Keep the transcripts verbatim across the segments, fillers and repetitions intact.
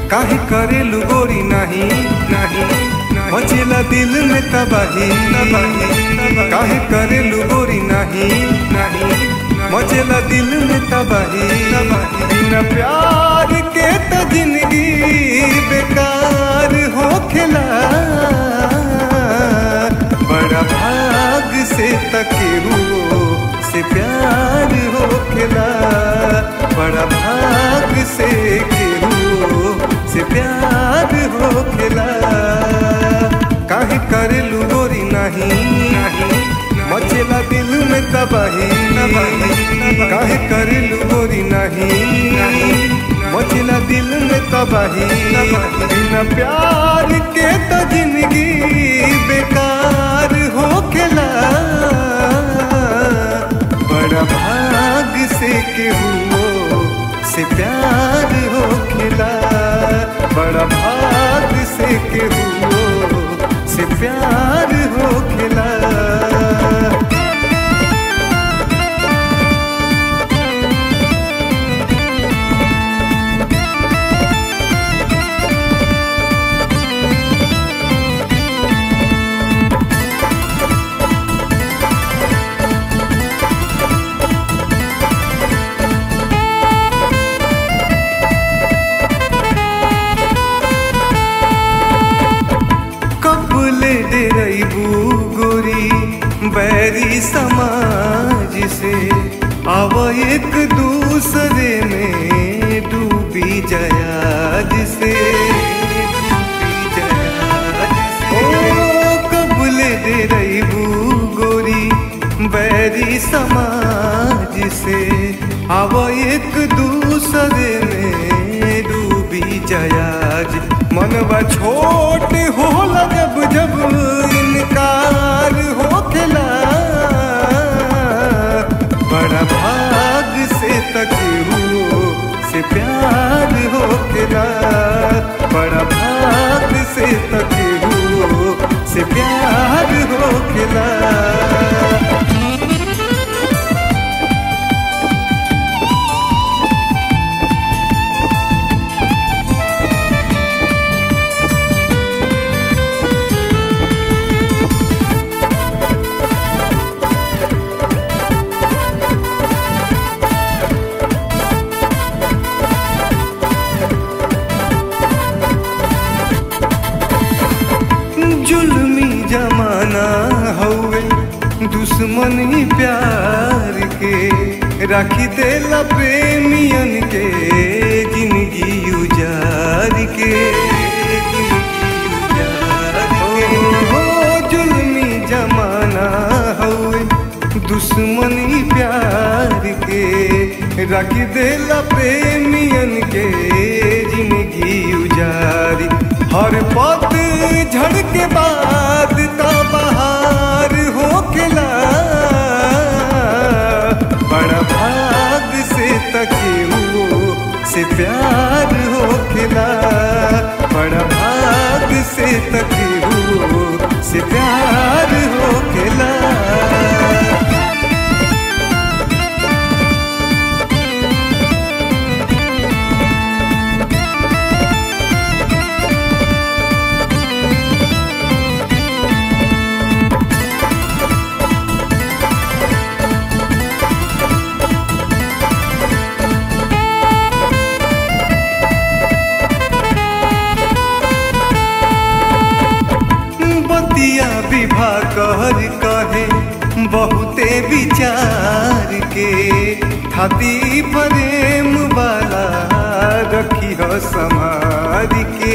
काहे करेलू गोरी नहीं नहीं मचेला दिल में तबाही काहे करेलू गोरी नहीं नहीं मचेला दिल में तबाही बिना प्यार के तो जिंदगी बेकार हो खेला बड़ा भाग से तके हुओ से प्यार हो खेला बड़ा भाग से के हुओ से प्यार हो खेला काहे करेलू गोरी नहीं नहीं मचेला दिल में तबाही काहे करेलू गोरी नहीं नहीं मचेला दिल में तबाही बिना प्यार के तो जिंदगी बेकार हो खेला बड़ा भाग से के हुओ से प्यार हो खेला बड़ा भाग से के हुओ से प्यार हो खेला गोरी बैरी समाज से आव एक दूसरे में डूबी जयाज से ओ कबले दे रही गोरी बैरी समाज से आव एक दूसरे में डूबी जयाज मनवा छोट होला जब जब इनकार हो खेला बड़ा भाग से तके हुओ से प्यार हो खेला बड़ा भाग से तके हुओ से प्यार हो खेला जुल्मी जमाना हवे दुश्मन ही प्यार के राखी देला प्रेमियन के जिंदगी उजार के हो जुल्मी जमाना हवे दुश्मन ही प्यार के राखी देला प्रेमियन के जिंदगी उजारी हर पत झड़ के बाद का बहार हो खेला बड़ा भाग से तके हुओ से प्यार हो खेला बड़ा भाग से तके हुओ से प्यार हो खेला विवाह कर कहे बहुते विचार के खाती प्रेम वाला रखी हो समाज के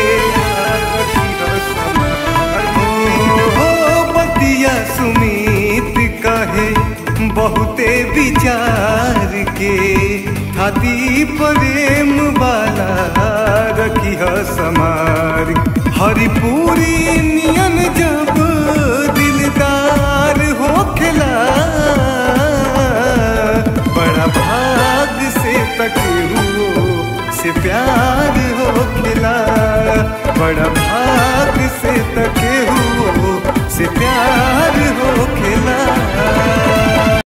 हो बतिया सुमित कहे बहुते विचार के खाती प्रेम वाला रखी हो समाज हरिपुरी नियन जब दिलदार हो खेला बड़ा भाग से तके हुओ से प्यार हो खेला बड़ा भाग